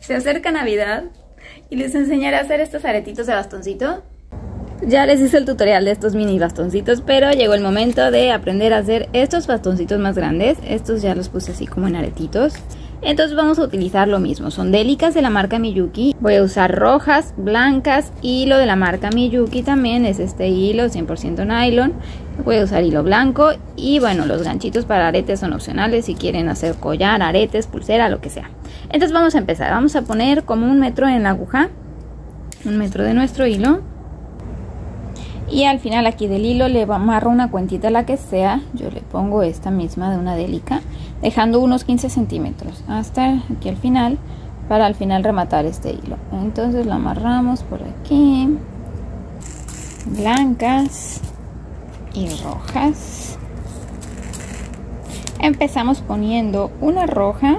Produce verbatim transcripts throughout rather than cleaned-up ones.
Se acerca Navidad y les enseñaré a hacer estos aretitos de bastoncito. Ya les hice el tutorial de estos mini bastoncitos, pero llegó el momento de aprender a hacer estos bastoncitos más grandes. Estos ya los puse así como en aretitos. Entonces vamos a utilizar lo mismo. Son délicas de la marca Miyuki. Voy a usar rojas, blancas, hilo de la marca Miyuki también. Es este hilo cien por ciento nylon. Voy a usar hilo blanco. Y bueno, los ganchitos para aretes son opcionales si quieren hacer collar, aretes, pulsera, lo que sea. Entonces vamos a empezar. Vamos a poner como un metro en la aguja. Un metro de nuestro hilo. Y al final aquí del hilo le amarro una cuentita, la que sea. Yo le pongo esta misma de una délica, dejando unos quince centímetros hasta aquí al final, para al final rematar este hilo. Entonces lo amarramos por aquí, blancas y rojas. Empezamos poniendo una roja,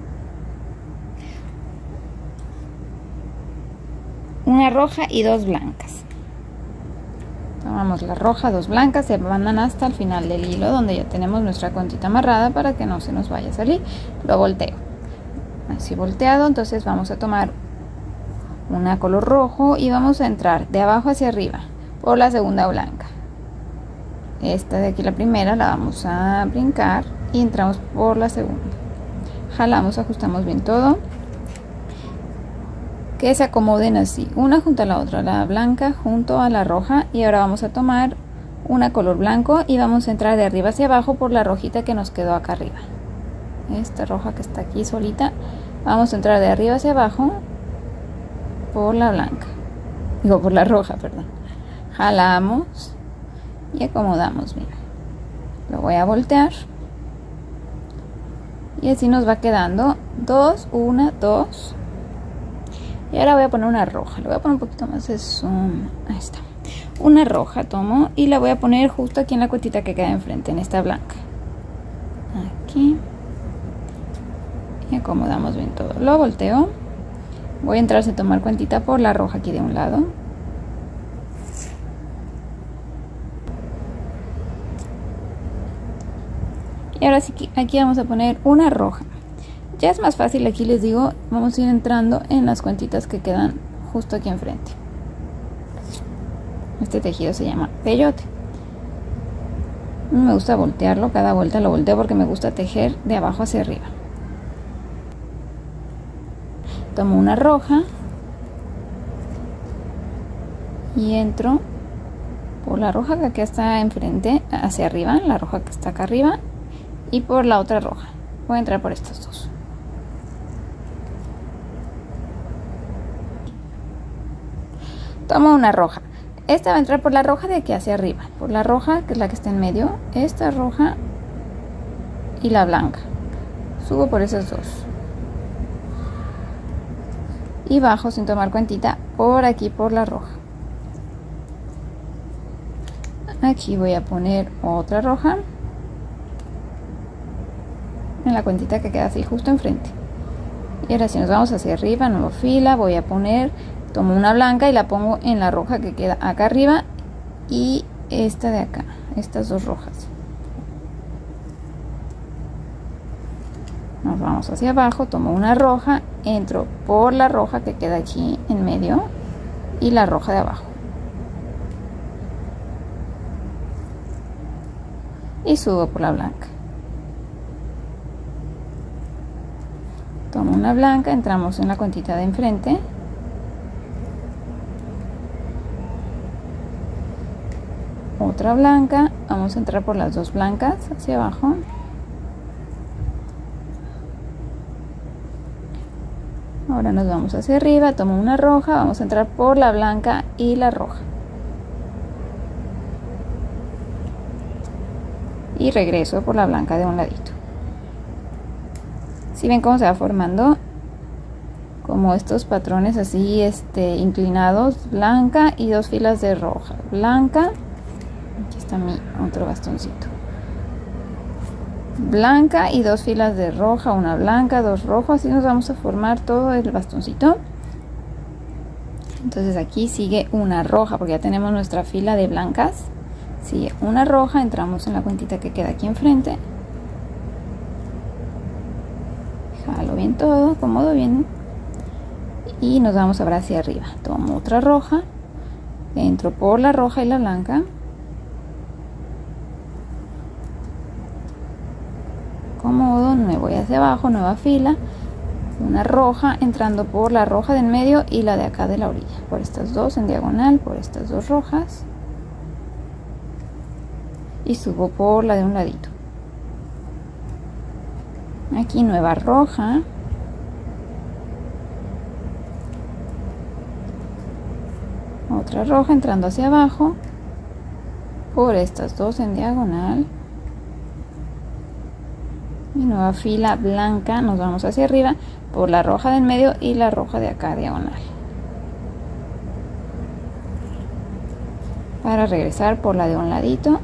una roja y dos blancas. Tomamos la roja, dos blancas, se mandan hasta el final del hilo donde ya tenemos nuestra cuentita amarrada para que no se nos vaya a salir. Lo volteo, así volteado. Entonces vamos a tomar una color rojo y vamos a entrar de abajo hacia arriba por la segunda blanca. Esta de aquí, la primera, la vamos a brincar y entramos por la segunda. Jalamos, ajustamos bien todo, que se acomoden así, una junto a la otra, la blanca junto a la roja. Y ahora vamos a tomar una color blanco y vamos a entrar de arriba hacia abajo por la rojita que nos quedó acá arriba. Esta roja que está aquí solita, vamos a entrar de arriba hacia abajo por la blanca, digo por la roja, perdón. Jalamos y acomodamos bien. Lo voy a voltear y así nos va quedando dos, una, dos. Y ahora voy a poner una roja, le voy a poner un poquito más de zoom, ahí está. Una roja tomo y la voy a poner justo aquí en la cuentita que queda enfrente, en esta blanca. Aquí. Y acomodamos bien todo. Lo volteo. Voy a entrar a tomar cuentita por la roja aquí de un lado. Y ahora sí, aquí vamos a poner una roja. Ya es más fácil, aquí les digo, vamos a ir entrando en las cuentitas que quedan justo aquí enfrente. Este tejido se llama peyote. Me gusta voltearlo, cada vuelta lo volteo porque me gusta tejer de abajo hacia arriba. Tomo una roja y entro por la roja que aquí está enfrente hacia arriba, la roja que está acá arriba, y por la otra roja. Voy a entrar por estas dos. Tomo una roja. Esta va a entrar por la roja de aquí hacia arriba, por la roja que es la que está en medio, esta roja y la blanca. Subo por esas dos y bajo sin tomar cuentita por aquí por la roja. Aquí voy a poner otra roja en la cuentita que queda así justo enfrente. Y ahora si nos vamos hacia arriba, nueva fila, voy a poner, tomo una blanca y la pongo en la roja que queda acá arriba y esta de acá, estas dos rojas. Nos vamos hacia abajo, tomo una roja, entro por la roja que queda aquí en medio y la roja de abajo. Y subo por la blanca. Tomo una blanca, entramos en la cuentita de enfrente. Otra blanca, vamos a entrar por las dos blancas hacia abajo. Ahora nos vamos hacia arriba, tomo una roja, vamos a entrar por la blanca y la roja. Y regreso por la blanca de un ladito. Si ven cómo se va formando como estos patrones así este inclinados, blanca y dos filas de roja, blanca, aquí está mi otro bastoncito, blanca y dos filas de roja, una blanca, dos rojos, así nos vamos a formar todo el bastoncito. Entonces aquí sigue una roja porque ya tenemos nuestra fila de blancas, sigue una roja, entramos en la cuentita que queda aquí enfrente. Jalo bien todo, acomodo bien y nos vamos ahora hacia arriba. Tomo otra roja, entro por la roja y la blanca, acomodo, me voy hacia abajo, nueva fila, una roja entrando por la roja del medio y la de acá de la orilla, por estas dos en diagonal, por estas dos rojas, y subo por la de un ladito. Aquí nueva roja, otra roja entrando hacia abajo por estas dos en diagonal, y nueva fila blanca, nos vamos hacia arriba por la roja del medio y la roja de acá diagonal, para regresar por la de un ladito.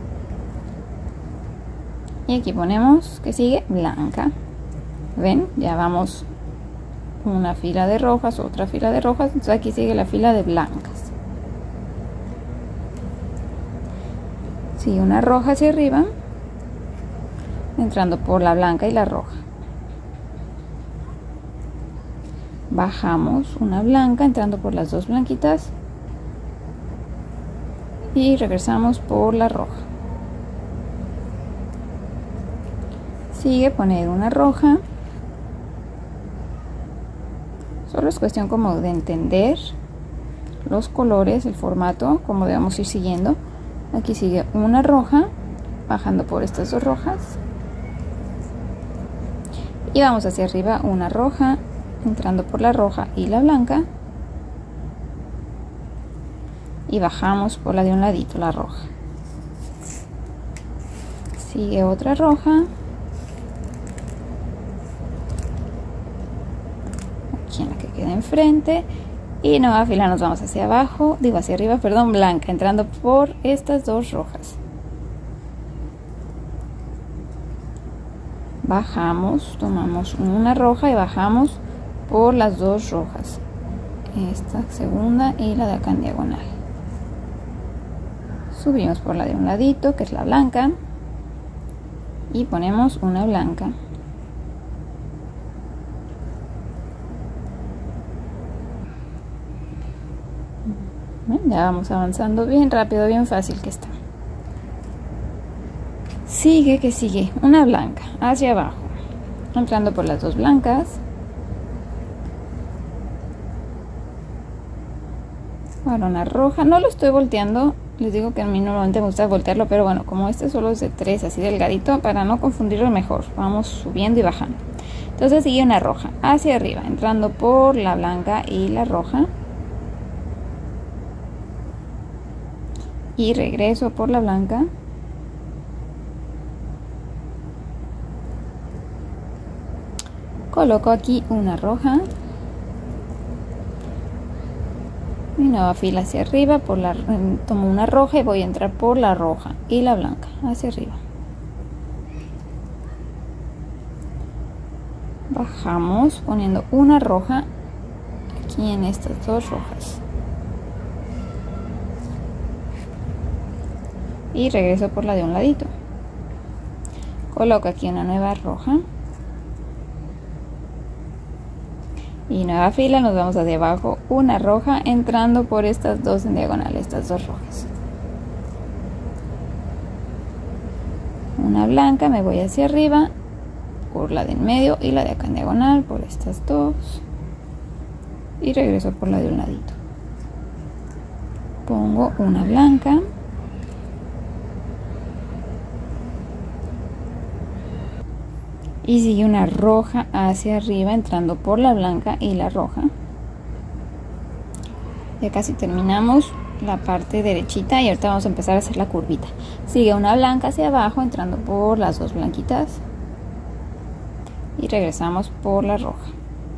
Y aquí ponemos que sigue blanca. Ven, ya vamos una fila de rojas, otra fila de rojas, entonces aquí sigue la fila de blancas. Sigue una roja hacia arriba, entrando por la blanca y la roja. Bajamos una blanca entrando por las dos blanquitas y regresamos por la roja. Sigue poner una roja. Solo es cuestión como de entender los colores, el formato, como debemos ir siguiendo. Aquí sigue una roja, bajando por estas dos rojas. Y vamos hacia arriba una roja, entrando por la roja y la blanca. Y bajamos por la de un ladito, la roja. Sigue otra roja. Aquí en la que queda enfrente. Y nueva fila nos vamos hacia abajo, digo hacia arriba, perdón, blanca, entrando por estas dos rojas. Bajamos, tomamos una roja y bajamos por las dos rojas, esta segunda y la de acá en diagonal. Subimos por la de un ladito, que es la blanca, y ponemos una blanca. Ya vamos avanzando bien rápido, bien fácil que está. Sigue, que sigue, una blanca hacia abajo, entrando por las dos blancas. Ahora una roja, no lo estoy volteando, les digo que a mí normalmente me gusta voltearlo, pero bueno, como este solo es de tres, así delgadito, para no confundirlo mejor, vamos subiendo y bajando. Entonces sigue una roja hacia arriba, entrando por la blanca y la roja. Y regreso por la blanca. Coloco aquí una roja. Y nueva fila hacia arriba, por la, tomo una roja y voy a entrar por la roja y la blanca hacia arriba. Bajamos poniendo una roja aquí en estas dos rojas. Y regreso por la de un ladito. Coloco aquí una nueva roja. Y nueva fila, nos vamos hacia abajo, una roja entrando por estas dos en diagonal, estas dos rojas. Una blanca, me voy hacia arriba, por la de en medio y la de acá en diagonal, por estas dos. Y regreso por la de un ladito. Pongo una blanca. Y sigue una roja hacia arriba, entrando por la blanca y la roja. Ya casi terminamos la parte derechita y ahorita vamos a empezar a hacer la curvita. Sigue una blanca hacia abajo, entrando por las dos blanquitas. Y regresamos por la roja.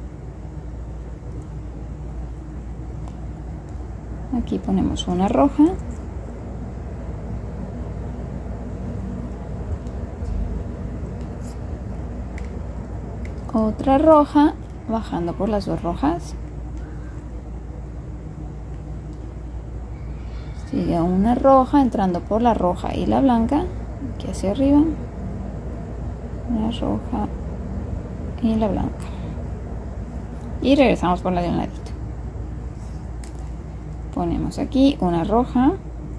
Aquí ponemos una roja. Otra roja, bajando por las dos rojas. Sigue una roja, entrando por la roja y la blanca, aquí hacia arriba. Una roja y la blanca. y regresamos por la de un ladito. Ponemos aquí una roja.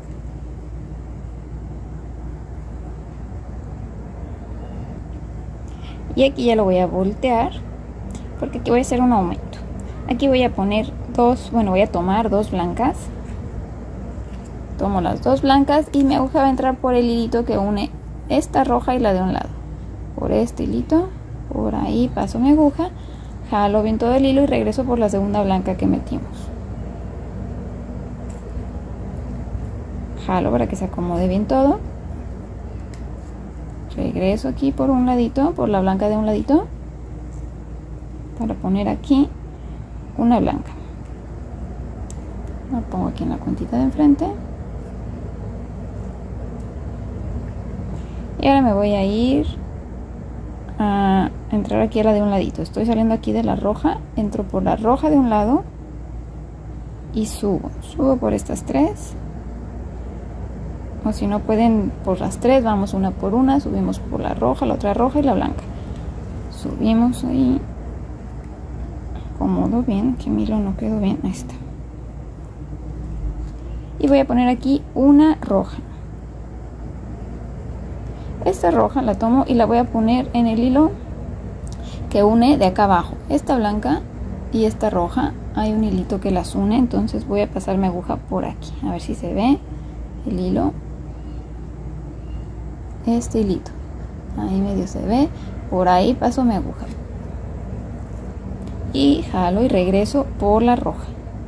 Y aquí ya lo voy a voltear porque aquí voy a hacer un aumento. Aquí voy a poner dos, bueno, voy a tomar dos blancas. Tomo las dos blancas y mi aguja va a entrar por el hilito que une esta roja y la de un lado. Por este hilito, por ahí paso mi aguja, jalo bien todo el hilo y regreso por la segunda blanca que metimos. Jalo para que se acomode bien todo. Regreso aquí por un ladito, por la blanca de un ladito, para poner aquí una blanca. La pongo aquí en la cuentita de enfrente. Y ahora me voy a ir a entrar aquí a la de un ladito. Estoy saliendo aquí de la roja, entro por la roja de un lado y subo. Subo por estas tres. O si no pueden por las tres, vamos una por una, subimos por la roja, la otra roja y la blanca. Subimos ahí. Acomodo bien, que mi hilo no quedó bien. Ahí está. Y voy a poner aquí una roja. Esta roja la tomo y la voy a poner en el hilo que une de acá abajo. Esta blanca y esta roja, hay un hilito que las une, entonces voy a pasar mi aguja por aquí. A ver si se ve el hilo. Este hilito, ahí medio se ve, por ahí paso mi aguja y jalo y regreso por la roja.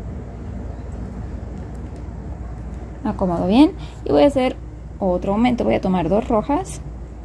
Acomodo bien y voy a hacer otro aumento. Voy a tomar dos rojas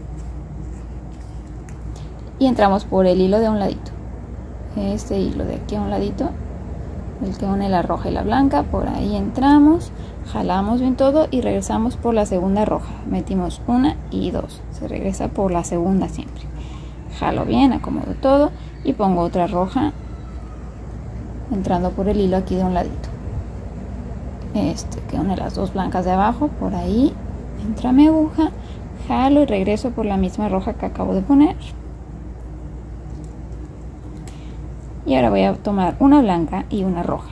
y entramos por el hilo de un ladito, este hilo de aquí a un ladito, el que une la roja y la blanca. Por ahí entramos, jalamos bien todo y regresamos por la segunda roja. Metimos una y dos, se regresa por la segunda siempre. Jalo bien, acomodo todo y pongo otra roja entrando por el hilo aquí de un ladito, este que une las dos blancas de abajo. Por ahí entra mi aguja, jalo y regreso por la misma roja que acabo de poner. Y ahora voy a tomar una blanca y una roja.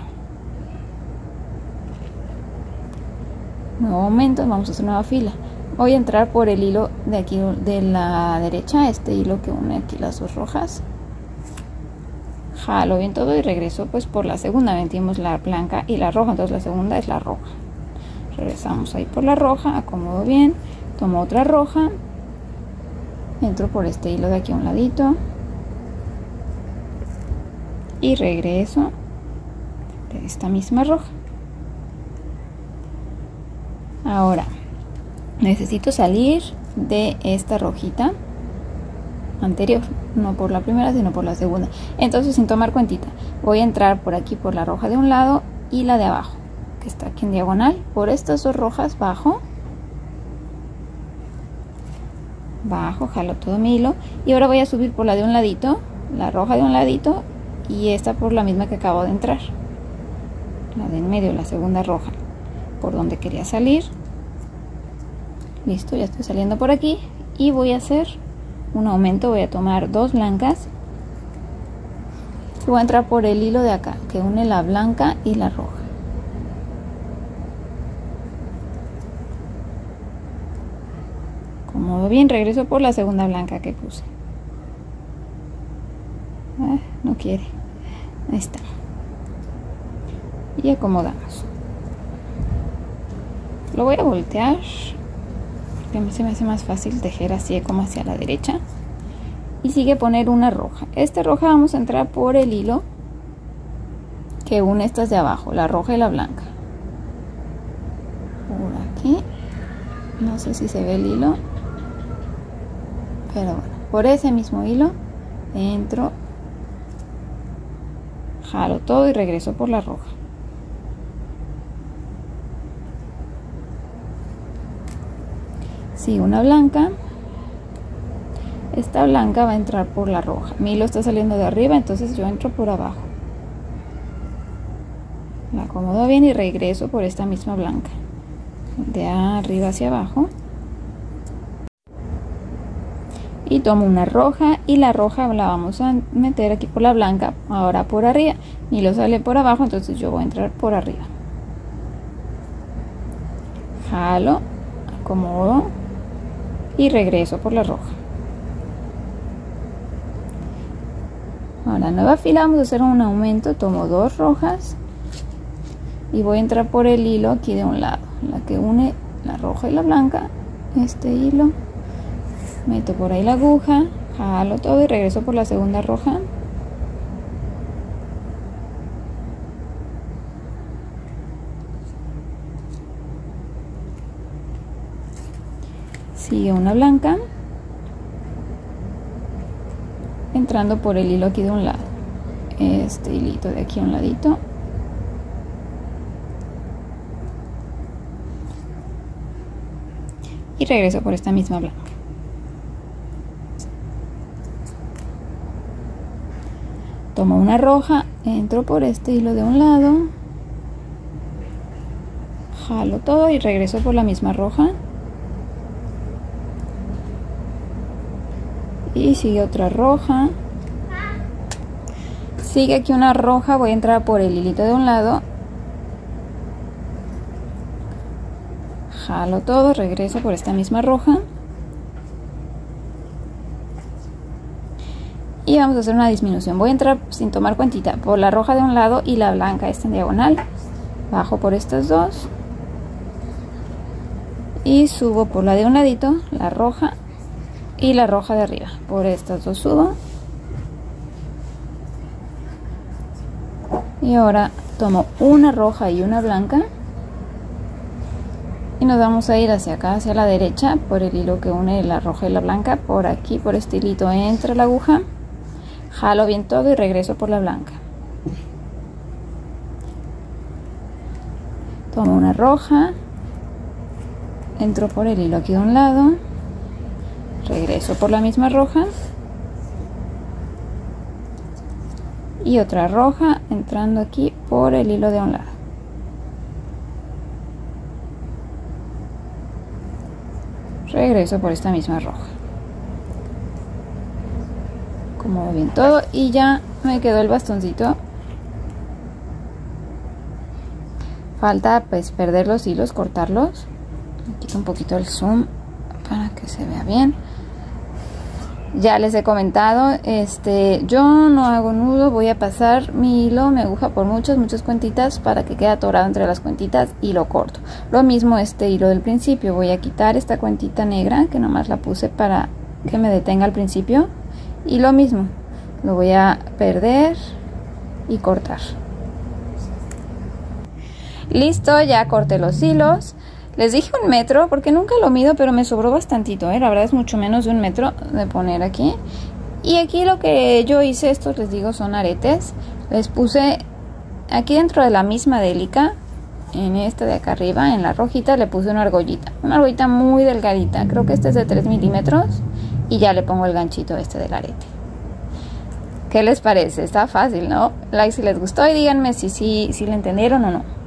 Nuevo aumento, vamos a hacer nueva fila. Voy a entrar por el hilo de aquí de la derecha, este hilo que une aquí las dos rojas. Jalo bien todo y regreso pues por la segunda. Metimos la blanca y la roja, entonces la segunda es la roja. Regresamos ahí por la roja, acomodo bien, tomo otra roja, entro por este hilo de aquí a un ladito y regreso de esta misma roja. Ahora necesito salir de esta rojita anterior, no por la primera sino por la segunda. Entonces, sin tomar cuentita, voy a entrar por aquí por la roja de un lado y la de abajo que está aquí en diagonal. Por estas dos rojas bajo, bajo, jalo todo mi hilo y ahora voy a subir por la de un ladito, la roja de un ladito y esta por la misma que acabo de entrar, la de en medio, la segunda roja, por donde quería salir. Listo, ya estoy saliendo por aquí y voy a hacer un aumento. Voy a tomar dos blancas y voy a entrar por el hilo de acá que une la blanca y la roja. Acomodo bien, regreso por la segunda blanca que puse. Ah, no quiere. Ahí está. Y acomodamos. Lo voy a voltear porque a mí se me hace más fácil tejer así como hacia la derecha. Y sigue poner una roja. Esta roja vamos a entrar por el hilo que une estas de abajo, la roja y la blanca. Por aquí. No sé si se ve el hilo, pero bueno, por ese mismo hilo entro, jalo todo y regreso por la roja. Sigo una blanca. Esta blanca va a entrar por la roja. Mi hilo está saliendo de arriba, entonces yo entro por abajo. La acomodo bien y regreso por esta misma blanca, de arriba hacia abajo. y tomo una roja y la roja la vamos a meter aquí por la blanca, ahora por arriba, y lo sale por abajo, entonces yo voy a entrar por arriba, jalo, acomodo y regreso por la roja. Ahora nueva fila, vamos a hacer un aumento, tomo dos rojas y voy a entrar por el hilo aquí de un lado, la que une la roja y la blanca, este hilo, meto por ahí la aguja, jalo todo y regreso por la segunda roja. Sigue una blanca, entrando por el hilo aquí de un lado, este hilito de aquí a un ladito, y regreso por esta misma blanca. Tomo una roja, entro por este hilo de un lado, jalo todo y regreso por la misma roja. Y sigue otra roja, sigue aquí una roja, voy a entrar por el hilito de un lado, jalo todo, regreso por esta misma roja y vamos a hacer una disminución. Voy a entrar sin tomar cuentita por la roja de un lado y la blanca esta en diagonal, bajo por estas dos y subo por la de un ladito, la roja y la roja de arriba, por estas dos subo y ahora tomo una roja y una blanca y nos vamos a ir hacia acá, hacia la derecha, por el hilo que une la roja y la blanca, por aquí, por este hilito entra la aguja, jalo bien todo y regreso por la blanca, tomo una roja, entro por el hilo aquí de un lado, regreso por la misma roja y otra roja entrando aquí por el hilo de un lado, regreso por esta misma roja, acomodo bien todo y ya me quedó el bastoncito. Falta pues perder los hilos, cortarlos. Me quito un poquito el zoom para que se vea bien. Ya les he comentado, este, yo no hago nudo, voy a pasar mi hilo, mi aguja por muchas, muchas cuentitas para que quede atorado entre las cuentitas y lo corto. Lo mismo este hilo del principio, voy a quitar esta cuentita negra que nomás la puse para que me detenga al principio y lo mismo, lo voy a perder y cortar. Listo, ya corté los hilos. Les dije un metro porque nunca lo mido, pero me sobró bastantito, ¿eh? La verdad es mucho menos de un metro de poner aquí. Y aquí lo que yo hice, estos les digo son aretes. Les puse aquí dentro de la misma délica, en esta de acá arriba, en la rojita, le puse una argollita. Una argollita muy delgadita, creo que este es de tres milímetros. Y ya le pongo el ganchito este del arete. ¿Qué les parece? Está fácil, ¿no? Like si les gustó y díganme si sí si, si le entendieron o no.